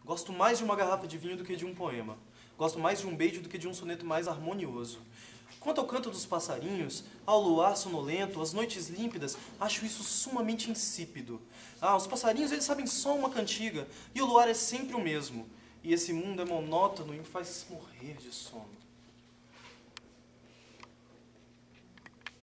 Gosto mais de uma garrafa de vinho do que de um poema. Gosto mais de um beijo do que de um soneto mais harmonioso. Quanto ao canto dos passarinhos, ao luar sonolento, às noites límpidas, acho isso sumamente insípido. Os passarinhos, eles sabem só uma cantiga, e o luar é sempre o mesmo. E esse mundo é monótono e me faz morrer de sono.